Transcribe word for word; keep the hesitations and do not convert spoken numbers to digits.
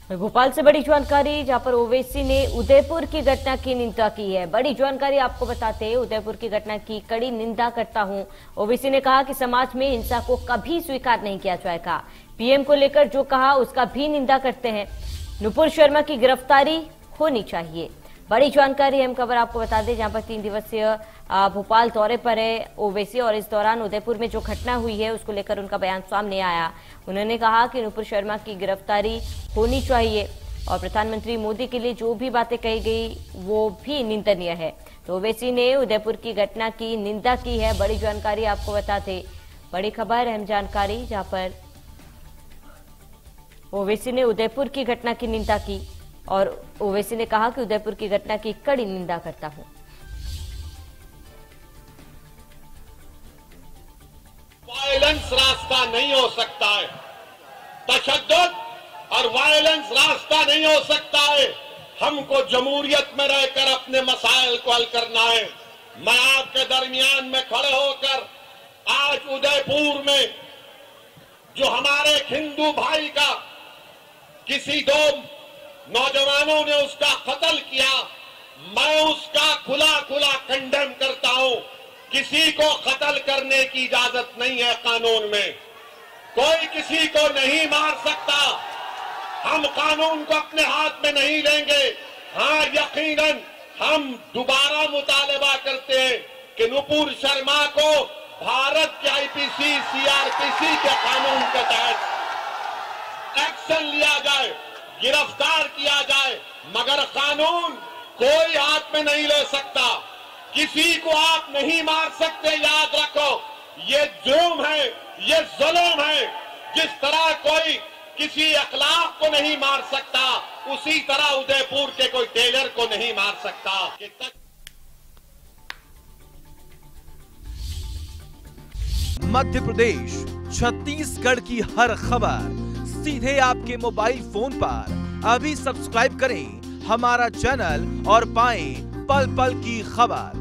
भोपाल से बड़ी जानकारी, जहां पर ओवैसी ने उदयपुर की घटना की निंदा की है। बड़ी जानकारी आपको बताते हैं, उदयपुर की घटना की कड़ी निंदा करता हूं। ओवैसी ने कहा कि समाज में हिंसा को कभी स्वीकार नहीं किया जाएगा। पीएम को लेकर जो कहा उसका भी निंदा करते हैं। नुपुर शर्मा की गिरफ्तारी होनी चाहिए। बड़ी जानकारी अहम खबर आपको बता दें, जहां पर तीन दिवसीय भोपाल दौरे पर है ओवैसी और इस दौरान उदयपुर में जो घटना हुई है उसको लेकर उनका बयान सामने आया। उन्होंने कहा कि नुपुर शर्मा की गिरफ्तारी होनी चाहिए और प्रधानमंत्री मोदी के लिए जो भी बातें कही गई वो भी निंदनीय है। तो ओवैसी ने उदयपुर की घटना की निंदा की है। बड़ी जानकारी आपको बताते, बड़ी खबर अहम जानकारी, जहां पर ओवैसी ने उदयपुर की घटना की निंदा की और ओवैसी ने कहा कि उदयपुर की घटना की कड़ी निंदा करता हूं। वायलेंस रास्ता नहीं हो सकता है, तशद्दुद और वायलेंस रास्ता नहीं हो सकता है। हमको जमहूरियत में रहकर अपने मसाइल को हल करना है। मैं आपके दरमियान में खड़े होकर आज उदयपुर में जो हमारे हिंदू भाई का किसी दो नौजवानों ने उसका कत्ल किया, मैं उसका खुला खुला कंडेम करता हूं। किसी को कत्ल करने की इजाजत नहीं है कानून में। कोई किसी को नहीं मार सकता। हम कानून को अपने हाथ में नहीं लेंगे। हाँ, यकीनन हम दोबारा मुतालबा करते हैं कि नुपुर शर्मा को भारत के आईपीसी सीआरपीसी के कानून के तहत एक्शन लिया जाए, गिरफ्तार किया जाए, मगर कानून कोई हाथ में नहीं ले सकता। किसी को आप नहीं मार सकते। याद रखो, ये जुर्म है, ये जुल्म है। जिस तरह कोई किसी अखलाक को नहीं मार सकता, उसी तरह उदयपुर के कोई टेलर को नहीं मार सकता। मध्य प्रदेश, छत्तीसगढ़ की हर खबर सीधे आपके मोबाइल फोन पर। अभी सब्सक्राइब करें हमारा चैनल और पाएं पल पल की खबर।